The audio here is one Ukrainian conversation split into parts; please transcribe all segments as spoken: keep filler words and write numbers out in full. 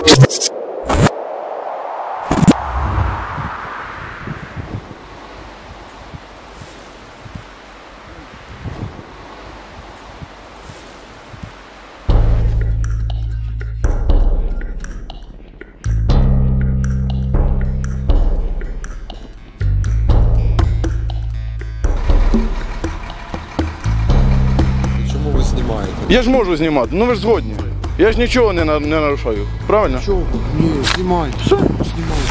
Я ж можу знімати, ну ви ж згодні. Я ж нічого не, на, не нарушаю, правильно? Чого? Ні, знімай. Все? Знімай.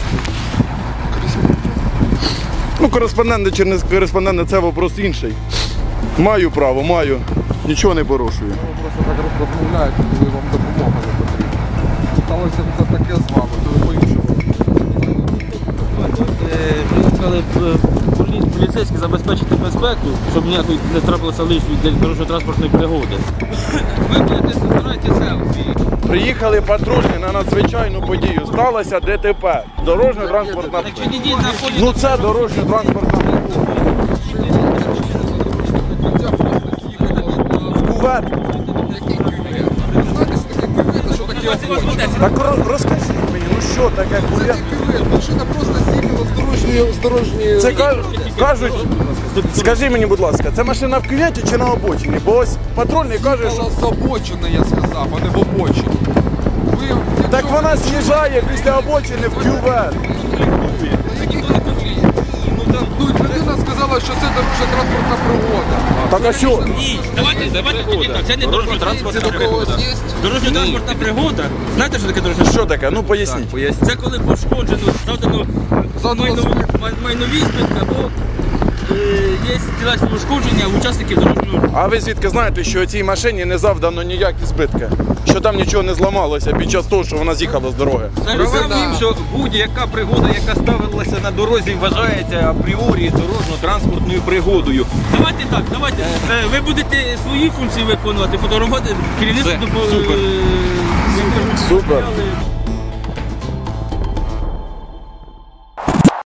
Ну, кореспонденти чи не кореспонденти, це вопрос інший. Маю право, маю. Нічого не порушую. Ви просто так розмовляєте, коли вам допомога не потрібна. Сталося це таке з вами, то ви по-іншому. Приїхали поліцейські забезпечити безпеку, щоб ніякої не трапилося лишньої для дорожньо-транспортної пригоди. Ви будете збирати селфі. Приїхали патрульні на надзвичайну подію. Сталося ДТП. Дорожньо-транспортна пригода. Ну це дорожньо-транспортна пригода. Кувет. Так розкажіть мені, ну що таке кувет? Машина просто з'їхала з дорожньої... з дорожньої... Це кажуть, скажи мені, будь ласка, це машина в кюветі чи на обочині? Бо ось патрульний каже, що... з обочини, я сказав, а не в обочині. Ви... Так вона з'їжджає після обочини в кювет. Ну, людина сказала, що це дорожньо-транспортна пригода. Так а що? Ні, давайте, давайте тоді так, це не дорожньо-транспортна пригода. Дорожньо-транспортна пригода, знаєте, що таке дорожньо? Що таке? Ну поясніть. Це коли пошкоджено, завдано майнові збитки або є тілесні пошкодження учасників дорожнього руху. А ви звідки знаєте, що цій машині не завдано ніякі збитки? Що там нічого не зламалося під час того, що вона з'їхала з дороги? Справа в тім, що будь-яка пригода, яка ставилася на дорозі, вважається апріорі дорожньо-транспортною пригодою. Давайте так, давайте. Ви будете свої функції виконувати, фотографувати керівництво. Супер. Супер.